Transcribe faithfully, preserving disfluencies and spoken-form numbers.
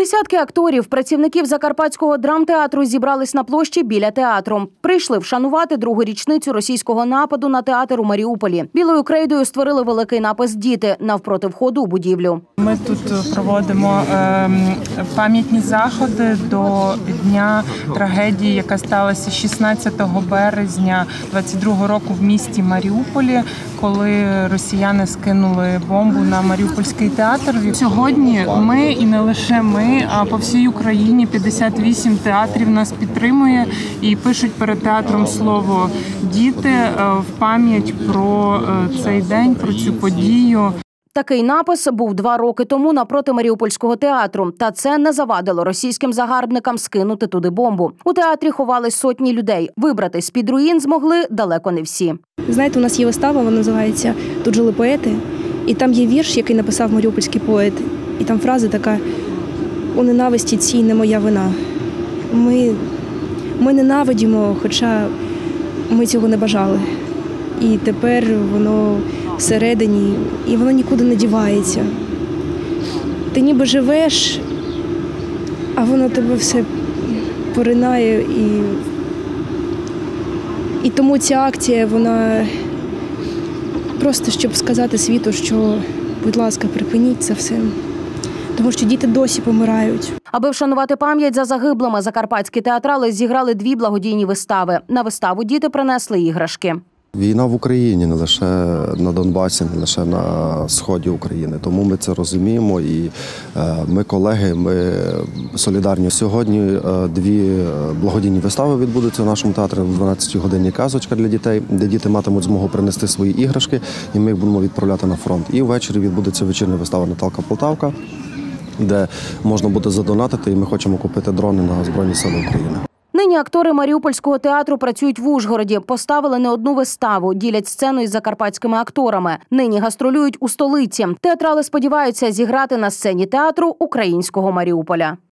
Десятки акторів, працівників Закарпатського драмтеатру зібрались на площі біля театру. Прийшли вшанувати другу річницю російського нападу на театр у Маріуполі. Білою крейдою створили великий напис «Діти» навпроти входу у будівлю. Ми тут проводимо е, пам'ятні заходи до дня трагедії, яка сталася шістнадцятого березня двадцять другого року в місті Маріуполі, коли росіяни скинули бомбу на Маріупольський театр. Сьогодні ми, і не лише ми, а по всій Україні п'ятдесят вісім театрів нас підтримує і пишуть перед театром слово «Діти» в пам'ять про цей день, про цю подію. Такий напис був два роки тому напроти Маріупольського театру. Та це не завадило російським загарбникам скинути туди бомбу. У театрі ховались сотні людей. Вибратись з-під руїн змогли далеко не всі. Знаєте, у нас є вистава, вона називається «Тут жили поети». І там є вірш, який написав маріупольський поет. І там фраза така «У ненависті цій не моя вина». Ми, ми ненавидимо, хоча ми цього не бажали. І тепер воно всередині, і воно нікуди не дівається. Ти ніби живеш, а воно тебе все поринає. І, і тому ця акція, вона просто, щоб сказати світу, що, будь ласка, припиніть це все. Тому що діти досі помирають. Аби вшанувати пам'ять за загиблими, закарпатські театрали зіграли дві благодійні вистави. На виставу діти принесли іграшки. Війна в Україні, не лише на Донбасі, не лише на сході України. Тому ми це розуміємо і ми колеги, ми солідарні. Сьогодні дві благодійні вистави відбудуться в нашому театрі в дванадцятій годині «Казочка» для дітей, де діти матимуть змогу принести свої іграшки, і ми їх будемо відправляти на фронт. І ввечері відбудеться вечірня вистава «Наталка Полтавка», де можна буде задонатити, і ми хочемо купити дрони на Збройні Сили України. Нині актори Маріупольського театру працюють в Ужгороді. Поставили не одну виставу, ділять сцену із закарпатськими акторами. Нині гастролюють у столиці. Театрали сподіваються зіграти на сцені театру українського Маріуполя.